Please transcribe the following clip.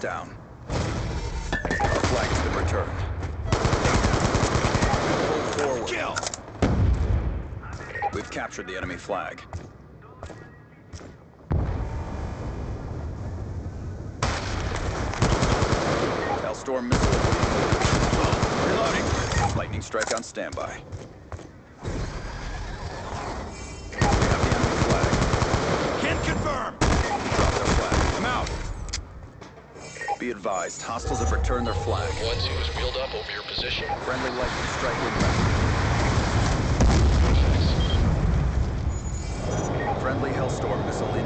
down. Our flag's been returned. Move forward. Kill! We've captured the enemy flag. Hellstorm missile. Reloading. Lightning strike on standby. We have the enemy flag. Can confirm! Drop their flag. I'm out! Be advised, hostiles have returned their flag. 1-2 is wheeled up over your position. Friendly lightning strike inbound. Friendly Hellstorm missile inbound.